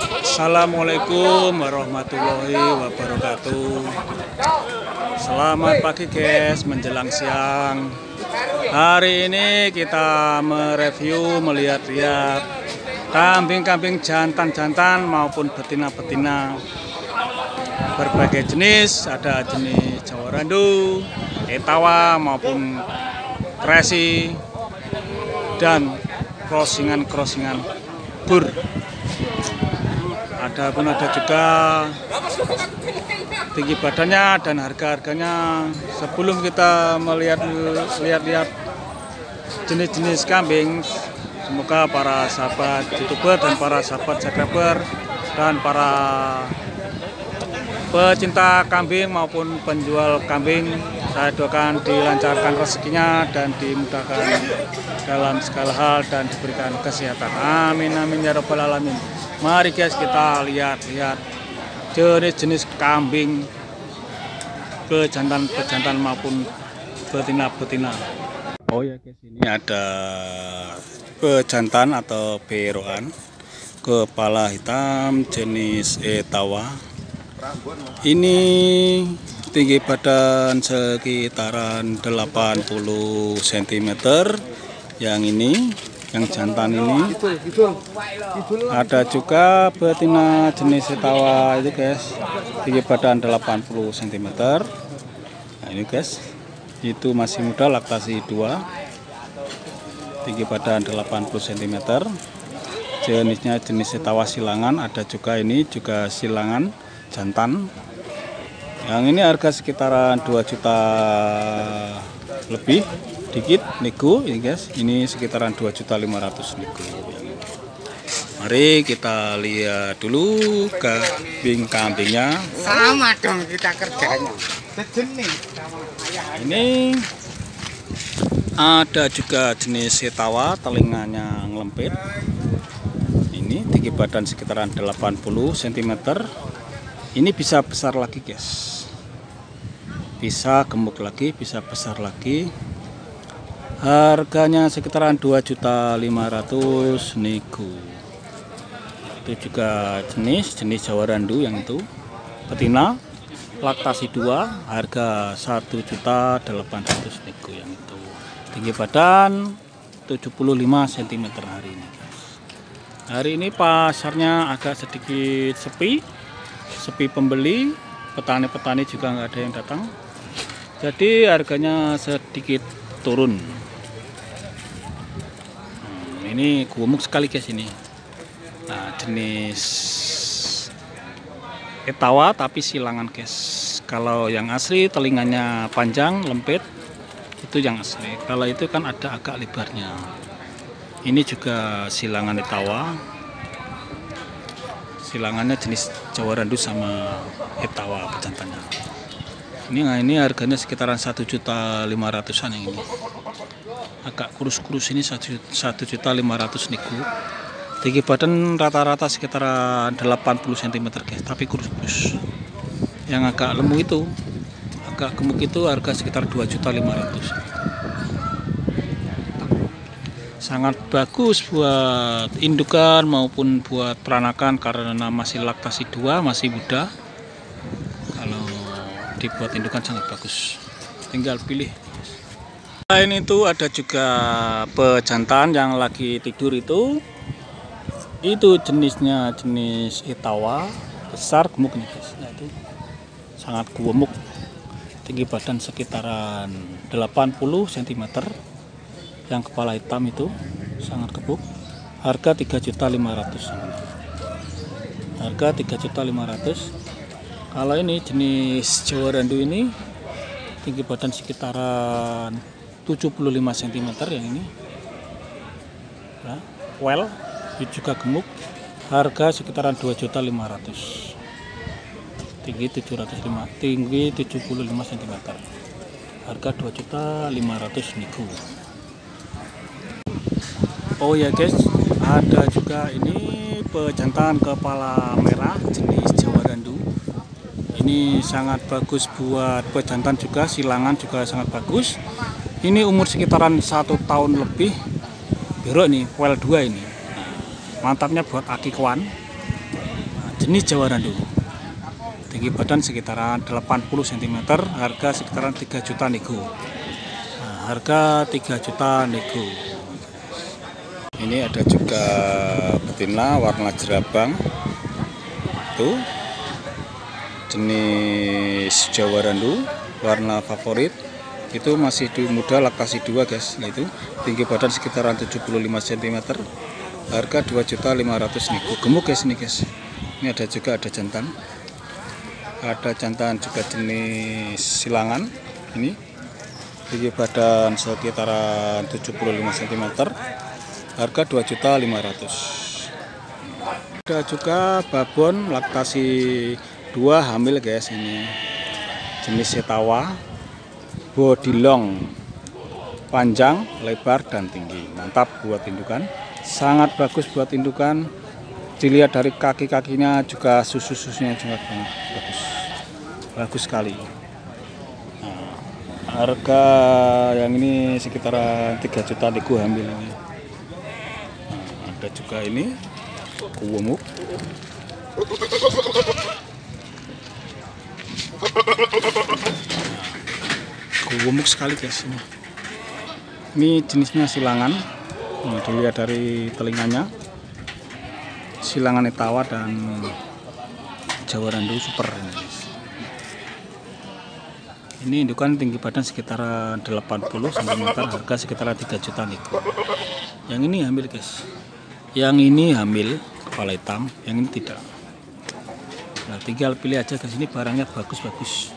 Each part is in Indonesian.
Assalamualaikum warahmatullahi wabarakatuh. Selamat pagi guys, menjelang siang. Hari ini kita mereview, melihat-lihat kambing-kambing jantan-jantan maupun betina-betina berbagai jenis. Ada jenis Jawa Randu, Etawa maupun Kresi, dan crossingan bur. Ada juga tinggi badannya dan harga-harganya. Sebelum kita melihat jenis-jenis kambing, semoga para sahabat YouTuber dan para sahabat subscriber dan para pecinta kambing maupun penjual kambing, saya doakan dilancarkan rezekinya dan dimudahkan dalam segala hal dan diberikan kesehatan. Amin amin ya rabbal alamin. Mari guys, kita lihat-lihat jenis-jenis kambing pejantan maupun betina-betina. Oh ya guys, ini ada pejantan atau beroan kepala hitam jenis Etawa. Ini tinggi badan sekitaran 80 cm. Yang ini, yang jantan ini. Ada juga betina jenis Etawa itu guys, tinggi badan 80 cm. Nah ini guys, itu masih muda, laktasi 2, tinggi badan 80 cm. Jenisnya jenis Etawa silangan. Ada juga ini juga silangan jantan. Yang ini harga sekitaran 2 juta lebih dikit nego ini guys. Ini sekitaran 2.500.000 nego. Mari kita lihat dulu kambing-kambingnya. Sama dong kita kerjanya. Ini ada juga jenis Etawa, telinganya ngelempit. Ini tinggi badan sekitaran 80 cm. Ini bisa besar lagi guys, bisa gemuk lagi, bisa besar lagi. Harganya sekitaran 2.500.000 nego. Itu juga jenis Jawa Randu yang itu betina, laktasi 2, harga 1.800.000 nego yang itu. Tinggi badan 75 cm hari ini guys. Hari ini pasarnya agak sedikit sepi pembeli, petani-petani juga nggak ada yang datang, jadi harganya sedikit turun. Ini gemuk sekali guys ini. Nah, jenis Etawa tapi silangan guys. Kalau yang asli telinganya panjang lempit, itu yang asli. Kalau itu kan ada agak lebarnya. Ini juga silangan Etawa. Silangannya jenis Jawa Randu sama Etawa pejantannya. Ini harganya sekitaran 1.500.000-an yang ini. Agak kurus-kurus ini 1.500.000 nego. Tinggi badan rata-rata sekitaran 80 cm guys, tapi kurus-kurus. Yang agak lemu itu, agak gemuk itu harga sekitar 2.500.000. Sangat bagus buat indukan maupun buat peranakan karena masih laktasi 2, masih muda. Kalau dibuat indukan sangat bagus, tinggal pilih. Selain itu ada juga pejantan yang lagi tidur itu jenisnya jenis Etawa, besar gemuk nih guys. Nah, itu sangat gemuk, tinggi badan sekitaran 80 cm. Yang kepala hitam itu sangat gemuk, harga 3.500.000. Harga 3.500.000. Kalau ini jenis Jawa Randu ini tinggi badan sekitaran 75 cm yang ini. Nah, well, itu juga gemuk, harga sekitaran 2.500.000. Tinggi 75 cm. Harga 2.500.000 nego. Oh ya guys, ada juga ini pejantan kepala merah jenis Jawa Randu. Ini sangat bagus buat pejantan juga, silangan juga sangat bagus. Ini umur sekitaran 1 tahun lebih. Biru ini, well 2 ini. Nah, mantapnya buat akikawan. jenis Jawa Randu. Tinggi badan sekitaran 80 cm, harga sekitaran 3 juta nego. Nah, harga 3 juta nego. Ini ada juga betina warna jerabang. Tuh. Jenis Jawa Randu, warna favorit. Itu masih muda, laktasi 2 guys. Nah, itu tinggi badan sekitaran 75 cm. Harga 2.500.000 nego. Gemuk guys ini guys. Ini ada juga ada jantan. Ada jantan juga jenis silangan. Ini tinggi badan sekitaran 75 cm. Harga 2.500.000. Ada juga babon laktasi 2 hamil guys, ini jenis setawa, body long, panjang, lebar dan tinggi. Mantap buat indukan, sangat bagus buat indukan. Dilihat dari kaki-kakinya juga susunya juga bagus sekali. Nah, harga yang ini sekitar 3 juta nego hamil ini. Nah, ada juga ini kuwemuk. Kuwemuk sekali guys ini. Ini jenisnya silangan. Nah, dilihat dari telinganya. Silangan Etawa dan Jawa Randu super ini guys. Ini indukan tinggi badan sekitar 80 cm, harga sekitar 3 juta nego. Yang ini hamil guys. Yang ini hamil kepala hitam, yang ini tidak. Nah, tinggal pilih aja guys, ini barangnya bagus-bagus.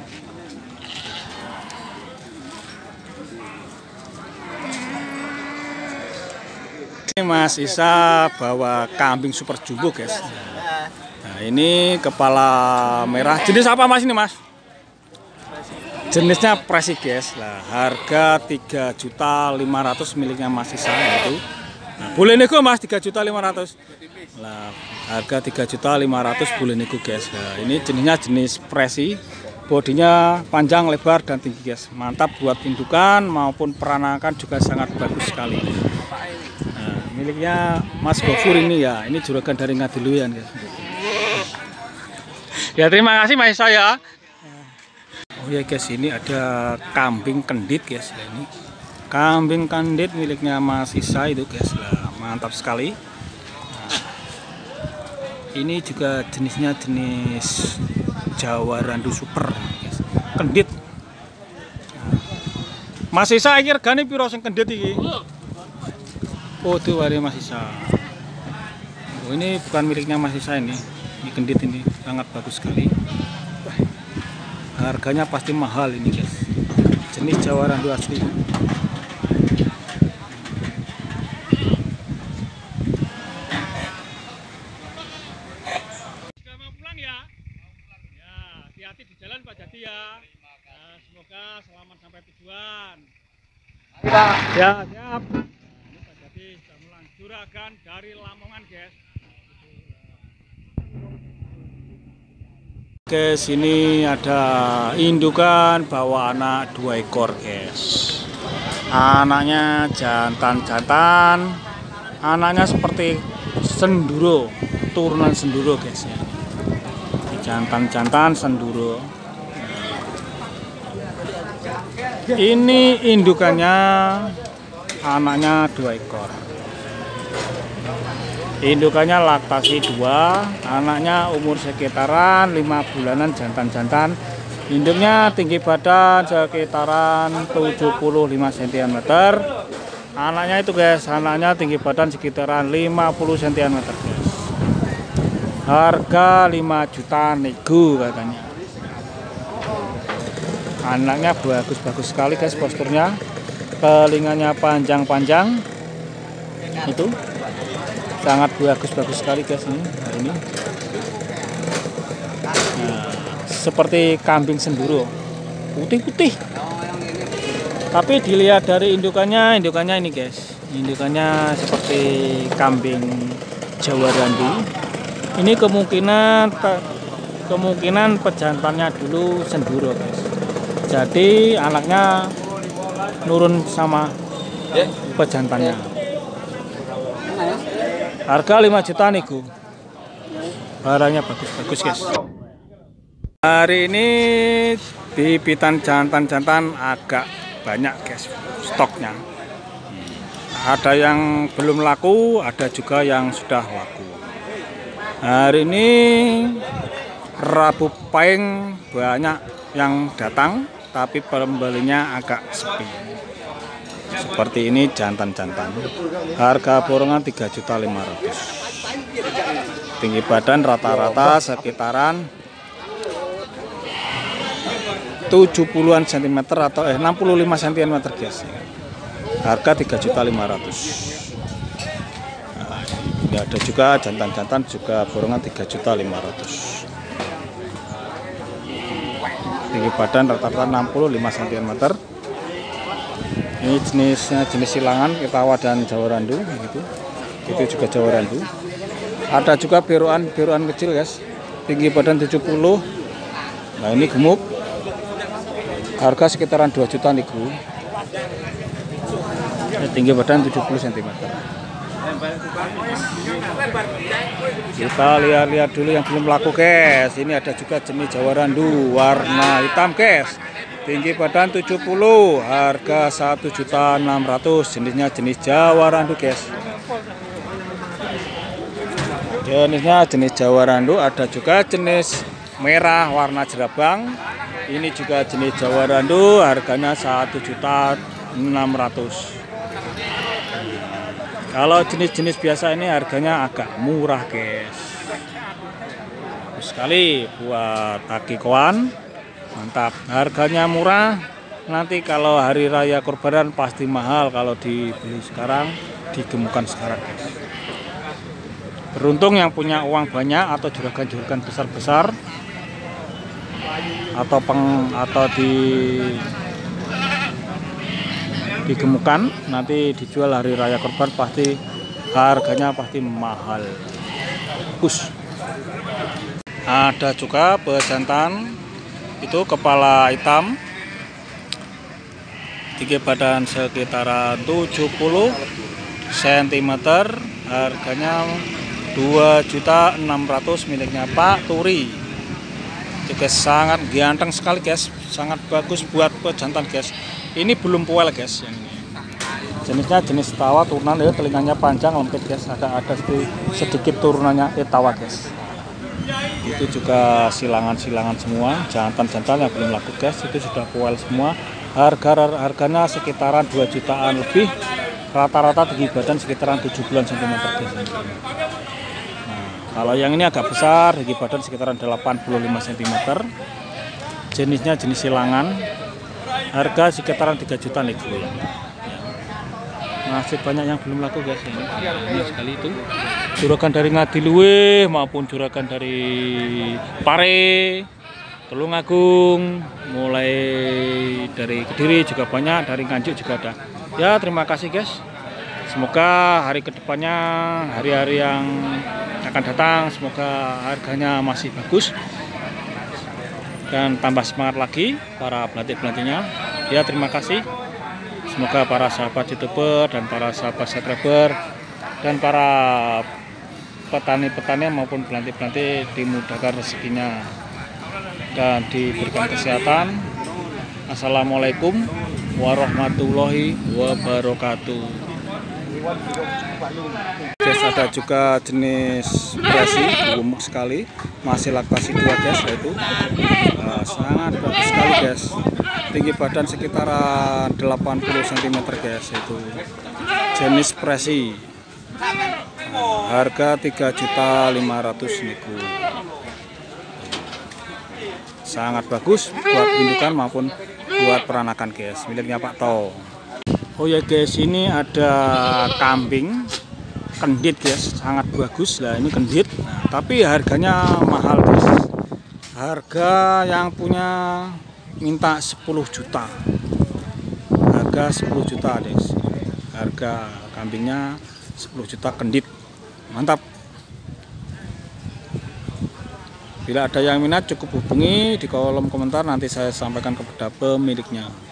Ini Mas Isa bawa kambing super jumbo guys. Nah, ini kepala merah. Jenis apa Mas ini Mas? Jenisnya Presi guys. Nah, harga 3.500.000 miliknya Mas Isa itu. Nah, boleh nego Mas 3.500.000. Nah, harga 3.500.000 boleh nego guys. Nah, ini jenisnya jenis Presi. Bodinya panjang, lebar dan tinggi guys. Mantap buat indukan maupun peranakan juga sangat bagus sekali. Nah, miliknya Mas Gofur ini ya. Ini juragan dari Ngadiluyan guys. Ya terima kasih Mas Isa ya. Oh ya guys, ini ada kambing kendit guys. Nah, ini kambing kendit miliknya Mas Isa itu guys. Nah, mantap sekali. Ini juga jenisnya jenis Jawa Randu super guys. Kendit. Mas Isa iki regane piro sing kendit iki? Oh, itu wari Mas Isa. Oh, ini bukan miliknya Mas Isa ini. Ini kendit ini sangat bagus sekali. Wah, harganya pasti mahal ini guys. Jenis Jawa Randu asli. Hati-hati di jalan Pak Jati ya. Nah, semoga selamat sampai tujuan. Ya, siap. Ini Pak Jati sudah mulang juragan dari Lamongan, guys. Oke, sini ada indukan bawa anak 2 ekor, guys. Anaknya jantan-jantan. Anaknya seperti senduro, turunan senduro, guys ya. Jantan-jantan senduro. Ini indukannya, anaknya 2 ekor. Indukannya laktasi 2, anaknya umur sekitaran 5 bulanan jantan-jantan. Induknya tinggi badan sekitaran 75 cm. Anaknya itu guys, anaknya tinggi badan sekitaran 50 cm guys. Harga 5 juta nego katanya. Anaknya bagus-bagus sekali guys posturnya. Telinganya panjang-panjang. Itu sangat bagus-bagus sekali guys ini. Nah, ini. Nah, seperti kambing senduro. Putih-putih. Tapi dilihat dari indukannya ini guys. Indukannya seperti kambing Jawa Randu. Ini kemungkinan pejantannya dulu senduro guys. Jadi anaknya nurun sama pejantannya. Harga 5 juta nego. barangnya bagus-bagus guys. Hari ini bibitan jantan-jantan agak banyak guys stoknya. Ada yang belum laku, ada juga yang sudah laku. Hari ini Rabu Pahing banyak yang datang, tapi pembelinya agak sepi. Seperti ini jantan-jantan. Harga borongan 3.500.000. Tinggi badan rata-rata sekitaran 70-an cm atau 65 cm guys. Harga 3.500.000. Nah, ini ada juga jantan-jantan juga borongan 3.500.000. Tinggi badan rata-rata 65 cm. Ini jenisnya jenis silangan Etawa dan Jawa Randu gitu. Itu juga Jawa Randu. Ada juga beruan kecil guys. Tinggi badan 70. Nah, ini gemuk. Harga sekitaran 2 juta nego. Tinggi badan 70 cm. Kita lihat dulu yang belum laku guys. Ini ada juga jenis Jawa Randu warna hitam guys. Tinggi badan 70, harga 1.600.000. Jenisnya jenis Jawa Randu guys. Jenisnya jenis Jawa Randu. Ada juga jenis merah warna jerabang. Ini juga jenis Jawa Randu, harganya 1.600.000. Kalau jenis-jenis biasa ini harganya agak murah guys. Bagus sekali buat akikoan, mantap. Harganya murah. Nanti kalau hari raya Kurban pasti mahal kalau dibeli sekarang, digemukkan sekarang guys. Beruntung yang punya uang banyak atau juragan-juragan besar-besar atau digemukkan, nanti dijual hari raya Kurban pasti harganya pasti mahal. Ada juga pejantan itu kepala hitam, tinggi badan sekitaran 70 cm, harganya 2.600.000, miliknya Pak Turi. Juga sangat ganteng sekali guys, sangat bagus buat pejantan guys. Ini belum puel guys yang ini. Jenisnya jenis Etawa turunan ya, telinganya panjang lempit guys, ada sedikit turunannya Etawa guys. Itu juga silangan-silangan semua, jantan-jantan yang belum laku guys, itu sudah puel semua. Harganya sekitaran 2 jutaan lebih. Rata-rata tinggi badan sekitaran 70 cm guys. Kalau yang ini agak besar, tinggi badan sekitaran 85 cm. Jenisnya jenis silangan. Harga sekitaran 3 juta nego. Masih banyak yang belum laku guys. Ini sekali itu. Juragan dari Ngadiluwe maupun juragan dari Pare, Tulungagung, mulai dari Kediri juga banyak, dari Nganjuk juga ada. Ya, terima kasih guys. Semoga hari kedepannya, hari-hari yang akan datang, semoga harganya masih bagus dan tambah semangat lagi para pelatih-pelatihnya. Ya, terima kasih. Semoga para sahabat YouTuber dan para sahabat subscriber dan para petani-petani maupun pelatih-pelatih dimudahkan rezekinya dan diberikan kesehatan. Assalamualaikum warahmatullahi wabarakatuh. Guys, ada juga jenis Brasi, gemuk sekali, masih laktasi 2 guys, yaitu sangat bagus sekali guys. Tinggi badan sekitaran 80 cm guys, yaitu jenis Brasi. Harga 3.500.000 nego. Sangat bagus buat indukan maupun buat peranakan guys, miliknya Pak To. Oh ya guys, ini ada kambing kendit guys, sangat bagus lah ini kendit, tapi harganya mahal guys. Harga yang punya minta 10 juta, harga 10 juta guys. Harga kambingnya 10 juta kendit, mantap. Bila ada yang minat cukup hubungi di kolom komentar, nanti saya sampaikan kepada pemiliknya.